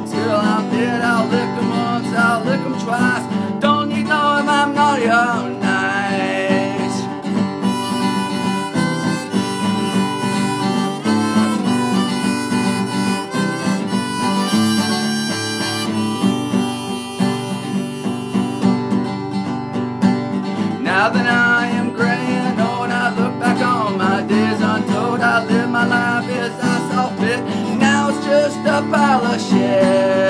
until I'm dead. I'll lick 'em once, I'll lick 'em twice. Don't need know if I'm naughty or nice. Now that I am gray and old, I look back on my days untold. I live my life as I saw fit. Now it's just a pile of shit.